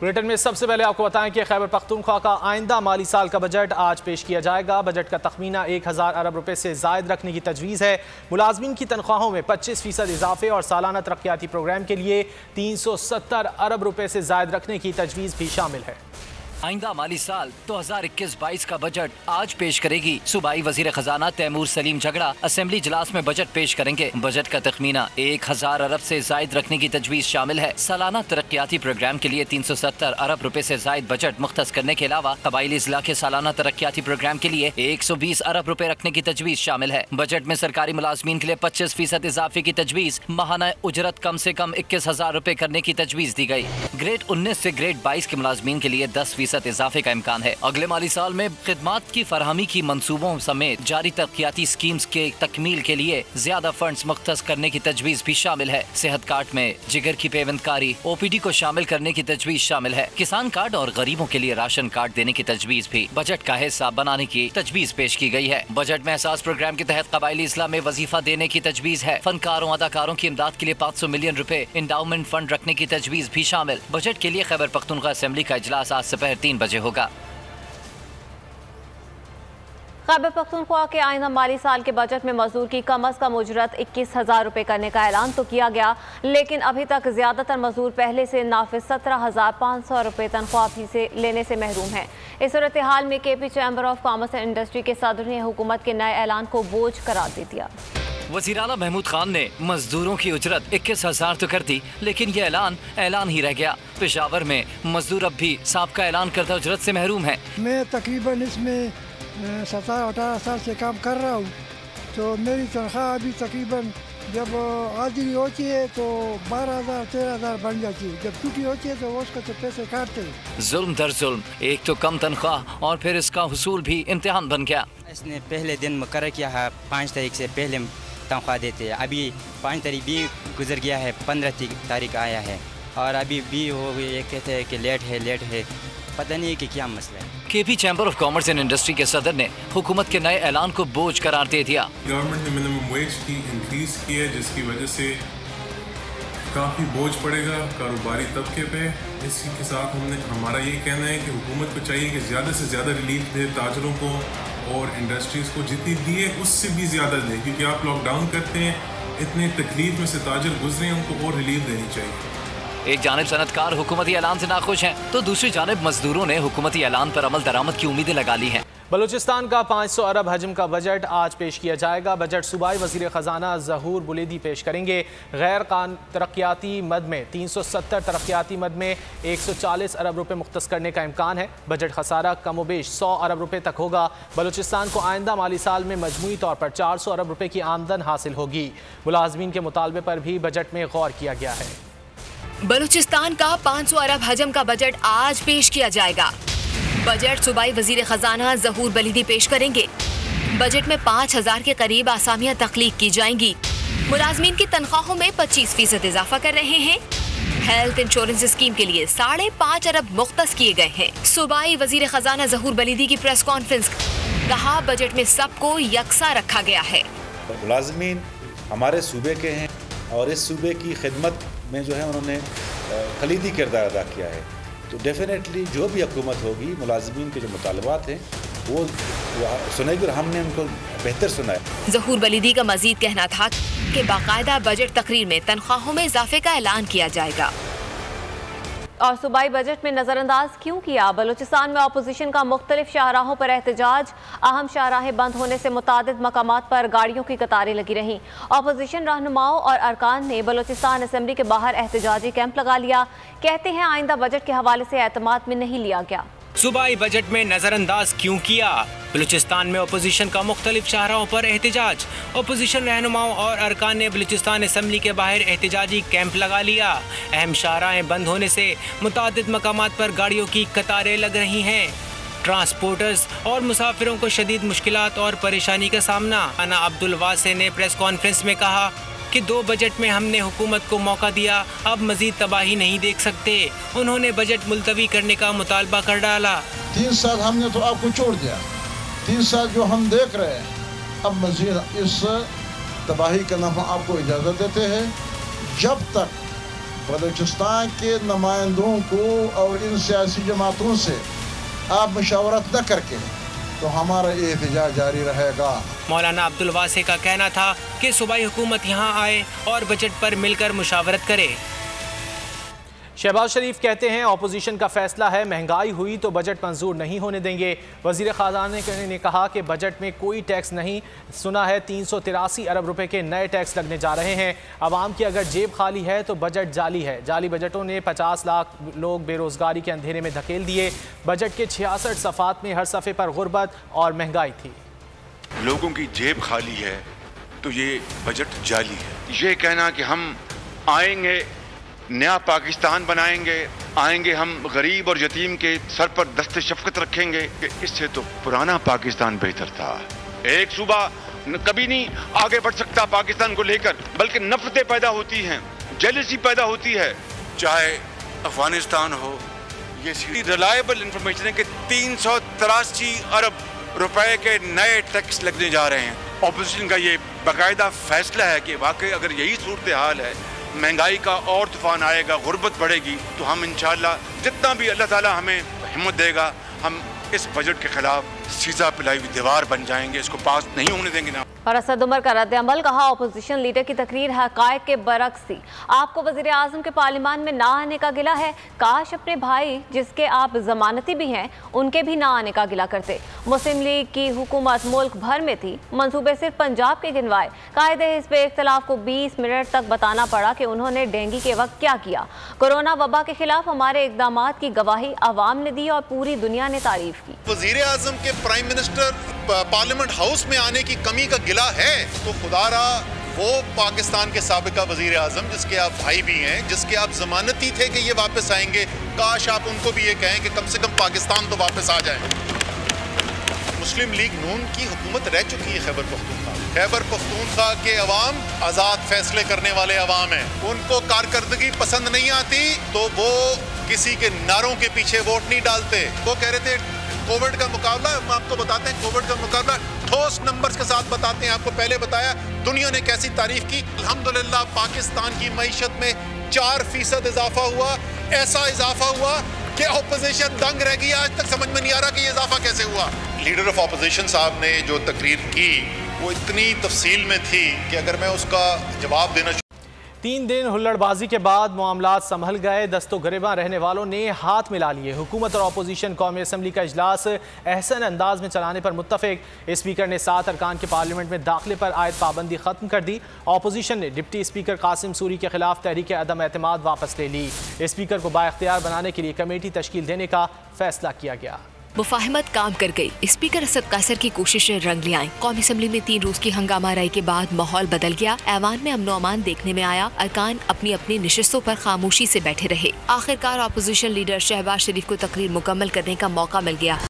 Bulletin में सबसे पहले आपको बताएं कि खैबर पख्तूनख्वा का आइंदा माली साल का बजट आज पेश किया जाएगा। बजट का तखमीना 1000 अरब रुपए से जायद रखने की तजवीज़ है। मुलाजमीन की तनख्वाहों में 25% इजाफे और सालाना तरक्याती प्रोग्राम के लिए 370 अरब रुपए से जायद रखने की तजवीज़ भी शामिल है। आइंदा माली साल 2021-22 का बजट आज पेश करेगी सूबाई वजीर खजाना तैमूर सलीम झगड़ा असेंबली इजलास में बजट पेश करेंगे। बजट का तखमीना 1000 अरब से जायद रखने की तजवीज़ शामिल है। सालाना तरक्याती प्रोग्राम के लिए 370 अरब रुपए से जायद बजट मुख्तस करने के अलावा कबायली इजला के सालाना तरक्याती प्रोग्राम के लिए 120 अरब रुपए रखने की तजवीज़ शामिल है। बजट में सरकारी मुलाजमीन के लिए 25% इजाफे की तजवीज़, माहाना उजरत कम से कम 21,000 रुपए करने की तजवीज़ दी गई। ग्रेड 19 से ग्रेड 22 के मुलाजमीन के लिए 10% इजाफे का इम्कान है। अगले माली साल में खिदमात की फरहमी की मंसूबों समेत जारी तरक्याती स्कीम्स के तकमील के लिए ज्यादा फंड्स मुख्तस करने की तजवीज़ भी शामिल है। सेहत कार्ड में जिगर की पेवंदकारी OPD को शामिल करने की तजवीज़ शामिल है। किसान कार्ड और गरीबों के लिए राशन कार्ड देने की तजवीज़ भी बजट का हिस्सा बनाने की तजवीज़ पेश की गई है। बजट में एहसास प्रोग्राम के तहत कबायली इस्लाम में वजीफा देने की तजवीज़ है। फनकारों अदाकारों की इमदाद के लिए 500 मिलियन रुपए इंडाउमेंट फंड रखने की तजवीज़ भी शामिल। बजट के लिए खैबर पख्तूनख्वा असेंबली का इजलास आज दोपहर 3 बजे होगा। खैबर पख्तूनख्वा के आइंदा माली साल के बजट में मजदूर की कम अज कम उजरत 21,000 रुपए करने का ऐलान तो किया गया, लेकिन अभी तक ज्यादातर मजदूर पहले से नाफिज 17,500 रुपए तनख्वाह भी से लेने से महरूम है। इस सूरत हाल में KP chamber of commerce and industry के सदर ने हुकूमत के नए ऐलान को बोझ करार दे दिया। वज़ीर आला महमूद खान ने मजदूरों की उजरत 21,000 तो कर दी, लेकिन ये ऐलान ही रह गया। पेशावर में मजदूर अब भी साहब एलान करता उजरत से महरूम है। मैं तकरीबन इसमें 17-18 साल से काम कर रहा हूँ, तो मेरी तनख्वाह अभी तकरीबन जब हाजिरी होती है तो 12,000-13,000 बन जाती है। जब छुट्टी होती है तो उसका तो पैसे काटते हैं। जुल्म दर जुल्म, एक तो कम तनख्वाह और फिर इसका हुसूल भी इम्तिहान बन गया। इसने पहले दिन मुकर्रर किया है 5 तारीख से पहले तनख्वाह देते हैं। अभी 5 तारीख भी गुजर गया है, 15 तारीख आया है और अभी भी हो गई। ये कहते हैं कि लेट है, पता नहीं है कि क्या मसला है। KP chamber of commerce and industry के सदर ने हुकूमत के नए ऐलान को बोझ करार दे दिया। गवर्नमेंट ने मिनिमम वेज की इंक्रीज की है, जिसकी वजह से काफ़ी बोझ पड़ेगा कारोबारी तबके पे। इसी के साथ हमारा ये कहना है कि हुकूमत को चाहिए कि ज़्यादा से ज़्यादा रिलीफ दे ताजरों को और इंडस्ट्रीज़ को, जितनी दिए उससे भी ज़्यादा दे, क्योंकि आप लॉकडाउन करते हैं, इतने तकलीफ में से ताजर गुजरे हैं, उनको और रिलीफ देनी चाहिए। एक जानिब सनतकार हुकूमती ऐलान से नाखुश हैं, तो दूसरी जानिब मजदूरों ने हुकूमती ऐलान पर अमल दरामद की उम्मीदें लगा ली हैं। बलूचिस्तान का 500 अरब हजम का बजट आज पेश किया जाएगा। बजट सूबाई वजीर खजाना ज़हूर बुलेदी पेश करेंगे। गैर तरक्याती मद में 370, तरक्याती मद में 140 अरब रुपए मुख्तस करने का इम्कान है। बजट खसारा कमोबेश 100 अरब रुपए तक होगा। बलूचिस्तान को आइंदा माली साल में मजमूई तौर पर 400 अरब रुपए की आमदन हासिल होगी। मुलाजमीन के मुतालबे पर भी बजट में गौर किया गया है। बलूचिस्तान का 500 अरब हजम का बजट आज पेश किया जाएगा। बजट सूबाई वजीर खजाना ज़हूर बुलेदी पेश करेंगे। बजट में 5,000 के करीब आसामियां तख्लीक की जाएंगी। मुलाजमीन की तनख्वाहों में 25% इजाफा कर रहे हैं। हेल्थ इंश्योरेंस स्कीम के लिए 5.5 अरब मुख्तस किए गए हैं। सूबाई वजीर खजाना ज़हूर बुलेदी की प्रेस कॉन्फ्रेंस, कहा बजट में सबको यकसा रखा गया है। मुलाजमीन हमारे सूबे के हैं और इस सूबे की खिदमत में जो है उन्होंने कलीदी किरदार अदा किया है, तो डेफिनेटली जो भी हुकूमत होगी मुलाजमीन के जो मुतालबात हैं वो सुनेगी और हमने उनको बेहतर सुना है। ज़हूर बुलेदी का मजीद कहना था कि बाकायदा बजट तकरीर में तनख्वाहों में इजाफे का ऐलान किया जाएगा। और सूबाई बजट में नज़रअंदाज क्यों किया? बलूचिस्तान में अपोजिशन का मुख्तलिफ शाहराहों पर एहतजाज। अहम शाहराहें बंद होने से मुतादिद मकामात पर गाड़ियों की कतारें लगी रहीं। अपोजिशन रहनुमाओं और अरकान ने बलूचिस्तान असेंबली के बाहर एहतजाजी कैंप लगा लिया। कहते हैं आइंदा बजट के हवाले से एतमाद में नहीं लिया गया। सूबाई बजट में नजरअंदाज क्यों किया? बलूचिस्तान में अपोजिशन का मुख्तलिफ शाहराहों पर एहतजाज। अपोजिशन रहनुमाओं और अरकान ने बलूचिस्तान असम्बली के बाहर एहतजाजी कैंप लगा लिया। अहम शाहराहें बंद होने से मुतादिद मकामात पर गाड़ियों की कतारें लग रही हैं। ट्रांसपोर्टर्स और मुसाफिरों को शदीद मुश्किलात और परेशानी का सामना। अना अब्दुल वासे ने प्रेस कॉन्फ्रेंस में कहा कि 2 बजट में हमने हुकूमत को मौका दिया, अब मजीद तबाही नहीं देख सकते। उन्होंने बजट मुलतवी करने का मुतालबा कर डाला। 3 साल हमने तो आपको छोड़ दिया, 3 साल जो हम देख रहे हैं, अब मजीद इस तबाही का नाम आपको इजाज़त देते हैं। जब तक बलूचिस्तान के नुमाइंदों को और इन सियासी जमातों से आप मुशावरत न करके तो हमारा एहतजाज जारी रहेगा। मौलाना अब्दुल वासे का कहना था कि सूबाई हुकूमत यहाँ आए और बजट पर मिलकर मुशावरत करे। शहबाज शरीफ कहते हैं ऑपोजिशन का फैसला है, महंगाई हुई तो बजट मंजूर नहीं होने देंगे। वजीर ख़जाना ने कहा कि बजट में कोई टैक्स नहीं, सुना है 383 अरब रुपए के नए टैक्स लगने जा रहे हैं। आवाम की अगर जेब खाली है तो बजट जाली है। जाली बजटों ने 50 लाख लोग बेरोजगारी के अंधेरे में धकेल दिए। बजट के 66 सफ़ात में हर सफ़े पर गुर्बत और महंगाई थी। लोगों की जेब खाली है तो ये बजट जाली है। ये कहना कि हम आएंगे नया पाकिस्तान बनाएंगे, आएंगे हम गरीब और यतीम के सर पर दस्ते शफकत रखेंगे, इससे तो पुराना पाकिस्तान बेहतर था। एक सूबा कभी नहीं आगे बढ़ सकता पाकिस्तान को लेकर, बल्कि नफरतें पैदा होती हैं, जेलसी पैदा होती है। चाहे अफगानिस्तान हो, ये रिलायबल इंफॉर्मेशन है कि 383 अरब रुपए के नए टैक्स लगने जा रहे हैं। ऑपोजिशन का ये बाकायदा फैसला है कि वाकई अगर यही सूरत हाल है, महंगाई का और तूफान आएगा, गुर्बत बढ़ेगी, तो हम इंशाअल्लाह जितना भी अल्लाह ताला हमें हिम्मत देगा, हम इस बजट के खिलाफ सीधा पिलाई हुई दीवार बन जाएंगे, इसको पास नहीं होने देंगे ना। और असद उमर का रद्द अमल, कहा अपोजिशन लीडर की तकरीर हक़ाइक़ के बरक्स थी। आपको वज़ीर आज़म के पार्लियामान में ना आने का गिला है, काश अपने भाई जिसके आप जमानती भी हैं उनके भी ना आने का गिला करते। मुस्लिम लीग की हुकूमत मुल्क भर में थी, मंसूबे सिर्फ पंजाब के गिनवाए। कायदे हिज़्ब इख्तिलाफ को 20 मिनट तक बताना पड़ा कि उन्होंने डेंगू के वक्त क्या किया। कोरोना वबा के खिलाफ हमारे इक़दामात की गवाही अवाम ने दी और पूरी दुनिया ने तारीफ की। वज़ीर आज़म के प्राइम मिनिस्टर पार्लियामेंट हाउस में आने की कमी का गिला है तो खुदारा वो पाकिस्तान के साबिका वज़ीर आज़म जिसके आप भाई भी हैं, जिसके आप जमानती थे कि ये वापस आएंगे, काश आप उनको भी ये कहें कि कम से कम पाकिस्तान तो वापस आ जाए। मुस्लिम लीग नून की हुकूमत रह चुकी है खैबर पख्तूनख्वा। खैबर पख्तूनख्वा के अवाम आज़ाद फैसले करने वाले अवाम हैं। उनको कारकर्दगी पसंद नहीं आती तो वो किसी के नारों के पीछे वोट नहीं डालते। वो कह रहे थे कोविड का मुकाबला, हम आपको बताते हैं कोविड का मुकाबला ठोस नंबर्स के साथ बताते हैं। आपको पहले बताया दुनिया ने कैसी तारीफ की। अल्हम्दुलिल्लाह पाकिस्तान की मईशत में 4% इजाफा हुआ। ऐसा इजाफा हुआ कि ऑपोजिशन दंग रह गई। आज तक समझ में नहीं आ रहा कि ये इजाफा कैसे हुआ। लीडर ऑफ ऑपोजिशन साहब ने जो तकरीर की वो इतनी तफसील में थी कि अगर मैं उसका जवाब देना 3 दिन हुल्लड़बाजी के बाद मामलात संभल गए। दस्तो गिरबां रहने वालों ने हाथ मिला लिए। हुकूमत और अपोजिशन कौमी असम्बली का इजलास अहसन अंदाज में चलाने पर मुत्तफिक। स्पीकर ने 7 अरकान के पार्लियामेंट में दाखिले पर आयद पाबंदी खत्म कर दी। अपोजिशन ने डिप्टी स्पीकर कासिम सूरी के खिलाफ तहरीक अदम एतमाद वापस ले ली। स्पीकर को बाइख्तियार बनाने के लिए कमेटी तश्कील देने का फैसला किया गया। मुफाहमत काम कर गई। स्पीकर असद कासर की कोशिशें रंग ले आईं। कौमी असम्बली में 3 रोज की हंगामा राय के बाद माहौल बदल गया। ऐवान में अमनो अमान देखने में आया। अरकान अपनी अपनी निशिस्तों पर खामोशी से बैठे रहे। आखिरकार अपोजिशन लीडर शहबाज शरीफ को तकरीर मुकम्मल करने का मौका मिल गया।